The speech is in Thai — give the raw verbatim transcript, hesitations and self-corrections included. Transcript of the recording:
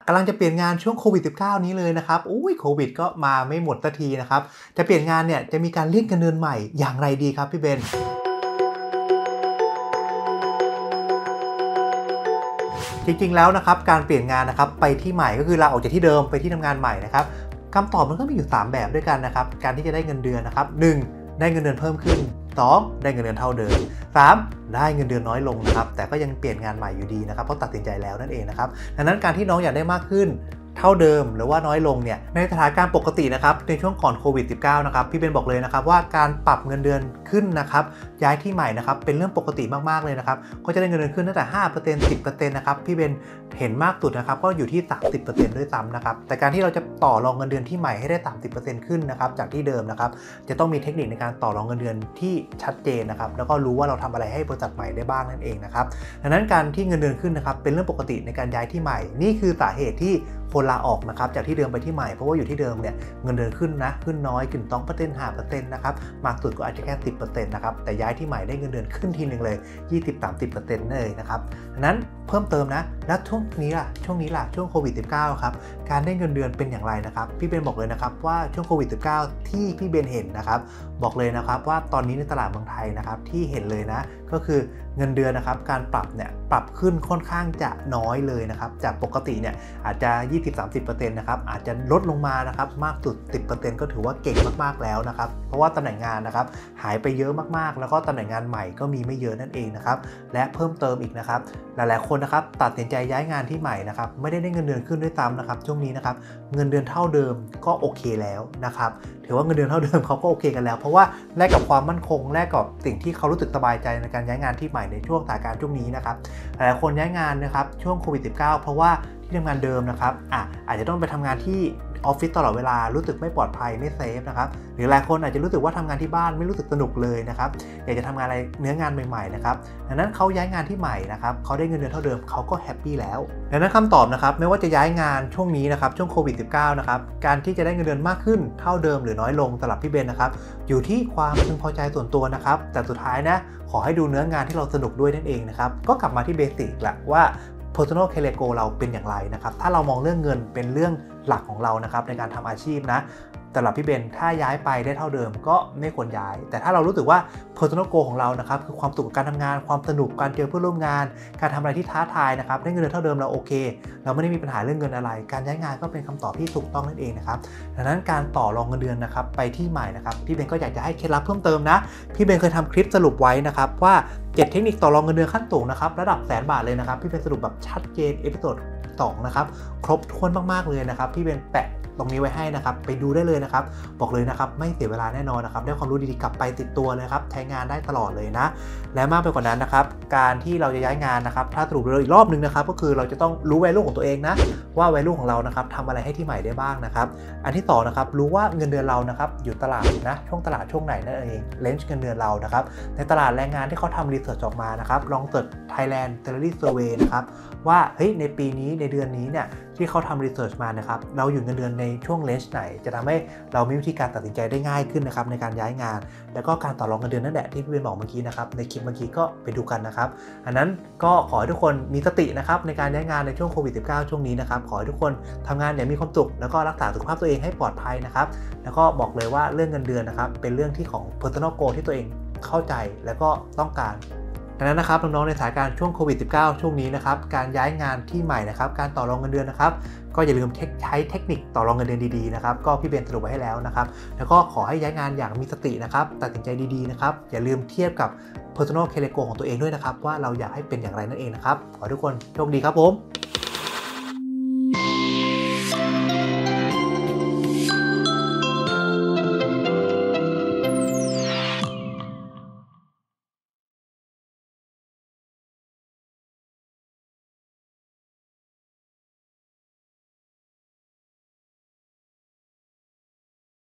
กำลังจะเปลี่ยนงานช่วงโควิด สิบเก้า นี้เลยนะครับอุ้ยโควิดก็มาไม่หมดสักทีนะครับจะเปลี่ยนงานเนี่ยจะมีการเรียกเงินเดือนใหม่อย่างไรดีครับพี่เบนจริงๆแล้วนะครับการเปลี่ยนงานนะครับไปที่ใหม่ก็คือลาออกจากที่เดิมไปที่ทำงานใหม่นะครับคำตอบมันก็มีอยู่สามแบบด้วยกันนะครับการที่จะได้เงินเดือนนะครับหนึ่งได้เงินเดือนเพิ่มขึ้นสองได้เงินเดือนเท่าเดิมสามได้เงินเดือนน้อยลงนะครับแต่ก็ยังเปลี่ยนงานใหม่อยู่ดีนะครับเพราะตัดสินใจแล้วนั่นเองนะครับดังนั้นการที่น้องอยากได้มากขึ้นเท่าเดิมหรือว่าน้อยลงเนี่ยในสถานการณ์ปกตินะครับในช่วงก่อนโควิด สิบเก้า นะครับพี่เบนบอกเลยนะครับว่าการปรับเงินเดือนขึ้นนะครับย้ายที่ใหม่นะครับเป็นเรื่องปกติมากๆเลยนะครับก็จะได้เงินเดือนขึ้นตั้งแต่ ห้าเปอร์เซ็นต์ สิบเปอร์เซ็นต์ นะครับพี่เบนเห็นมากสุดนะครับก็อยู่ที่ สามสิบเปอร์เซ็นต์ ด้วยซ้ำนะครับแต่การที่เราจะต่อรองเงินเดือนที่ใหม่ให้ได้ สามสิบเปอร์เซ็นต์ ขึ้นนะครับจากที่เดิมนะครับจะต้องมีเทคนิคในการต่อรองเงินเดือนที่ชัดเจนนะครับแล้วก็รู้ว่าเราทำอะไรให้บริษัทใหม่ได้บ้างนั่นเองนะครับดังนั้นการที่เงินเดือนขึ้นนะครับเป็นเรื่องปกติในการย้ายที่ใหม่นี่คือสาเหตุที่คนลาออกนะครับจากที่เดิมไปที่ใหม่เพราะว่าอยู่ที่เดิมเนี่ยเงินเดือนขึ้นนะขึ้นน้อยขึ้น สองเปอร์เซ็นต์ ห้าเปอร์เซ็นต์ นะครับมากสุดก็อาจจะแค่ สิบเปอร์เซ็นต์ นะครับแต่ย้ายที่ใหม่ได้เงินเดือนขึ้นทีนึงเลย ยี่สิบถึงสามสิบเปอร์เซ็นต์ เลยนะครับดังนั้นเพิ่มเติมนะแล้วช่วงนี้ล่ะช่วงนี้ล่ะช่วงโควิด สิบเก้า ครับการได้เงินเดือนเป็นอย่างไรนะครับพี่เบนบอกเลยนะครับว่าช่วงโควิด สิบเก้า ที่พี่เบนเห็นนะครับบอกเลยนะครับว่าตอนนี้ในตลาดเมืองไทยนะครับที่เห็นเลยนะก็คือเงินเดือนนะครับการปรับเนี่ยปรับขึ้นค่อนข้างจะน้อยเลยนะครับจากปกติเนี่ยอาจจะ ยี่สิบถึงสามสิบเปอร์เซ็นต์ นะครับอาจจะลดลงมานะครับมากสุด สิบเปอร์เซ็นต์ ก็ถือว่าเก่งมากๆแล้วนะครับเพราะว่าตำแหน่งงานนะครับหายไปเยอะมากๆแล้วก็ตำแหน่งงานใหม่ก็มีไม่เยอะนั่นเองนะครับและเพิ่มเติมอีกนะครับหลายๆคนนะครับตัดสินใจย้ายงานที่ใหม่นะครับไม่ได้ได้เงินเดือนขึ้นด้วยซ้ำนะครับช่วงนี้นะครับเงินเดือนเท่าเดิมก็โอเคแล้วนะครับถือว่าเงินเดือนเท่าเดิมเขาก็โอเคกันแล้วเพราะว่าแลกกับความมั่นคงแลกกับสิ่งที่เขารู้สึกสบายใจในการย้ายงานที่ใหม่ในช่วงสถานการณ์ช่วงนี้นะครับหลายคนย้ายงานนะครับช่วงโควิด สิบเก้า เพราะว่าที่ทำงานเดิมนะครับอ่ะอาจจะต้องไปทำงานที่ออฟฟิศตลอดเวลารู้สึกไม่ปลอดภัยไม่เซฟนะครับหรือหลายคนอาจจะรู้สึกว่าทำงานที่บ้านไม่รู้สึกสนุกเลยนะครับอยากจะทำงานอะไรเนื้องานใหม่ๆนะครับดังนั้นเขาย้ายงานที่ใหม่นะครับเขาได้เงินเดือนเท่าเดิมเขาก็แฮปปี้แล้วดังนั้นคำตอบนะครับไม่ว่าจะย้ายงานช่วงนี้นะครับช่วงโควิด สิบเก้า นะครับการที่จะได้เงินเดือนมากขึ้นเท่าเดิมหรือน้อยลงสำหรับพี่เบนนะครับอยู่ที่ความพึงพอใจส่วนตัวนะครับแต่สุดท้ายนะขอให้ดูเนื้องานที่เราสนุกด้วยนั่นเองนะครับก็กลับมาที่เบสิกแหละว่าpersonal career goal เราเป็นอย่างไรนะครับถ้าเรามองเรื่องเงินเป็นเรื่องหลักของเรานะครับในการทำอาชีพนะสำหรับพี่เบนถ้าย้ายไปได้เท่าเดิมก็ไม่ควรย้ายแต่ถ้าเรารู้สึกว่า personal goal ของเรานะครับคือความสุขกับการทำงานความสนุกการเจอเพื่อนร่วมงานการทำอะไรที่ท้าทายนะครับได้เงินเดือนเท่าเดิมเราโอเคเราไม่ได้มีปัญหาเรื่องเงินอะไรการย้ายงานก็เป็นคำตอบที่ถูกต้องนั่นเองนะครับดังนั้นการต่อรองเงินเดือนนะครับไปที่ใหม่นะครับพี่เบนก็อยากจะให้เคล็ดลับเพิ่มเติมนะพี่เบนเคยทำคลิปสรุปไว้นะครับว่าเจ็ดเทคนิคต่อรองเงินเดือนขั้นสูงนะครับระดับแสนบาทเลยนะครับพี่เบนสรุปแบบชัดเจนเอพิโซดสองนะครับครบถ้วนมากๆเลยนะครับพี่เบนแปะตรงนี้ไว้ให้นะครับไปดูได้เลยนะครับบอกเลยนะครับไม่เสียเวลาแน่นอนนะครับได้ความรู้ดีๆกลับไปติดตัวเลยครับใช้งานได้ตลอดเลยนะและมากไปกว่านั้นนะครับการที่เราจะย้ายงานนะครับถ้าสรุปเลยอีกรอบนึงนะครับก็คือเราจะต้องรู้ value ของตัวเองนะว่า value ของเรานะครับทำอะไรให้ที่ใหม่ได้บ้างนะครับอันที่สองนะครับรู้ว่าเงินเดือนเรานะครับอยู่ตลาดนะช่วงตลาดช่วงไหนนั่นเองเลนจ์เงินเดือนเรานะครับในตลาดแรงงานที่เขาทำรีเสิร์ชออกมานะครับลองเสิร์ช Thailand Salary Survey นะครับว่าเฮ้ยในปีนี้ในเดือนนี้เนี่ยที่เขาทำรีเสิร์ชมานะครับเราอยู่เงินเดือนในช่วงเลนจ์ไหนจะทำให้เรามีวิธีการตัดสินใจได้ง่ายขึ้นนะครับในการย้ายงานแล้วก็การต่อรองเงินเดือนนั่นแหละที่พี่เบนบอกเมื่อกี้นะครับในคลิปเมื่อกี้ก็ไปดูกันนะครับอันนั้นก็ขอให้ทุกคนมีสตินะครับในการย้ายงานในช่วงโควิด สิบเก้า ช่วงนี้นะครับขอให้ทุกคนทำงานอย่างมีความสุขแล้วก็รักษาสุขภาพตัวเองให้ปลอดภัยนะครับแล้วก็บอกเลยว่าเรื่องเงินเดือนนะครับเป็นเรื่องที่ของ personal goal ที่ตัวเองเข้าใจแล้วก็ต้องการดังนั้นนะครับน้องๆในสถานการณ์ช่วงโควิด สิบเก้า ช่วงนี้นะครับการย้ายงานที่ใหม่นะครับการต่อรองเงินเดือนนะครับก็อย่าลืมใช้เทคนิคต่อรองเงินเดือนดีๆนะครับก็พี่เบนสรุปไว้ให้แล้วนะครับแล้วก็ขอให้ย้ายงานอย่างมีสตินะครับตัดสินใจดีๆนะครับอย่าลืมเทียบกับ personal career goal ของตัวเองด้วยนะครับว่าเราอยากให้เป็นอย่างไรนั่นเองนะครับขอให้ทุกคนโชคดีครับผม